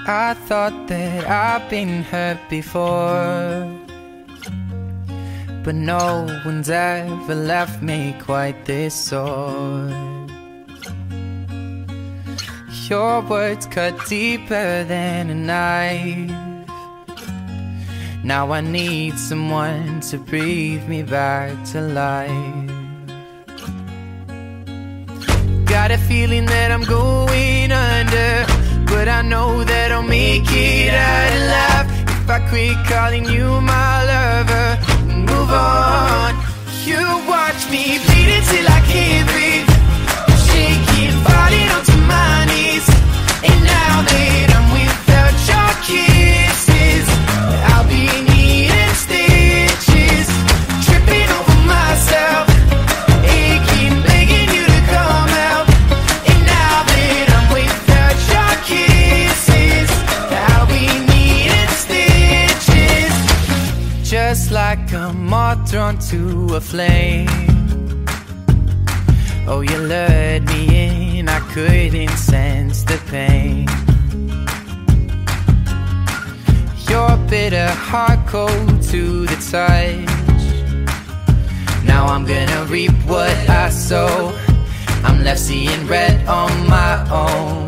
I thought that I've been hurt before, but no one's ever left me quite this sore. Your words cut deeper than a knife. Now I need someone to breathe me back to life. Got a feeling that I'm going under, but I know that I'll make it out alive if I quit calling you my lover and move on. You watch me bleed until I can't breathe, shaking, falling onto my knees. And now that I'm without your kisses, I'll be needing stitches, tripping over myself, aching, begging you to come out. And now that I'm without your kisses, I'll be needing stitches, just like a moth drawn to a flame. Oh, you lured me in, I couldn't sense the pain. Your bitter heart cold to the touch. Now I'm gonna reap what I sow. I'm left seeing red on my own.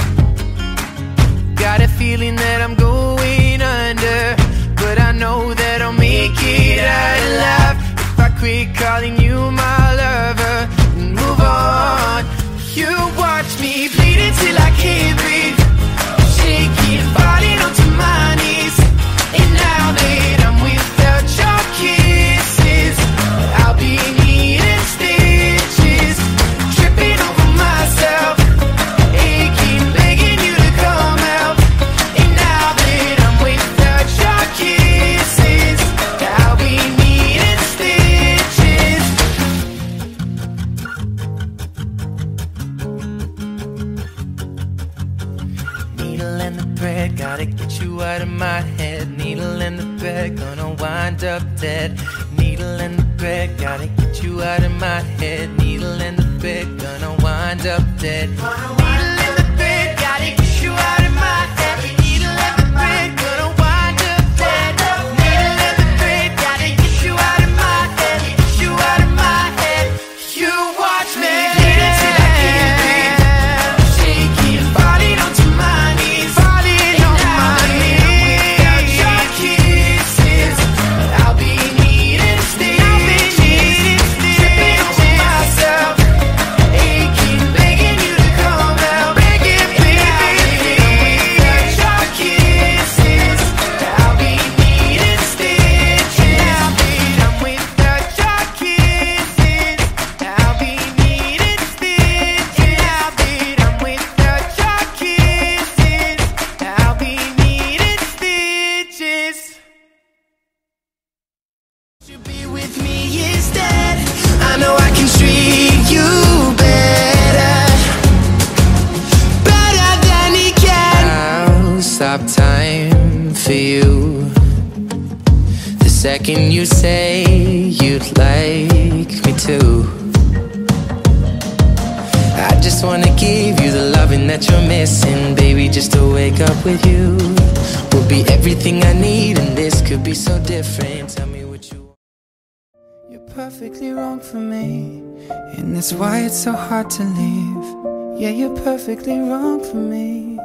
Got a feeling that I'm going under, but I know that I'll make it out alive if I quit calling you my lover and move on. You watch me bleed until I can't breathe, shaking, falling onto my knees. And now that I'm without your kisses, I'll be needing stitches, tripping over myself, aching, begging you to come out. And now that I'm without your kisses, I'll be needing stitches. Needle and the thread, gotta get you out of my head. Needle and the thread, gonna wind up dead. Needle and the thread, gotta get you out of my head. Needle and the thread, gonna wind up dead. Needle and the thread, gotta get you out of my head. Needle and the thread, gonna wind up dead. Needle and the thread, gotta get you out of my head. Get you out of my head. You watch me bleed until I can't breathe, shaking, falling onto my knees. Falling on my knees. Without your kisses, I'll be needing stitches, tripping over myself, aching, begging you to come out. Begging, baby. Without your kisses, I'll be needing stitches. Now that I'm without your kisses, I'll be needing stitches. Now that I'm without your kisses, I'll be needing stitches. You be with me instead. I know I can treat you better, better than he can. I'll stop time for you the second you say you'd like me to. I just wanna give you the loving that you're missing, baby. Just to wake up with you will be everything I need, and this could be so different. Tell me what you want. You're perfectly wrong for me, and that's why it's so hard to leave. Yeah, you're perfectly wrong for me.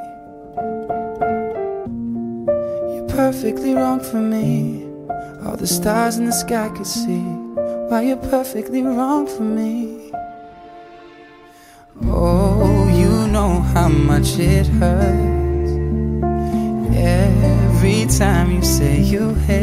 You're perfectly wrong for me. All the stars in the sky could see why you're perfectly wrong for me. Oh, you know how much it hurts every time you say you hate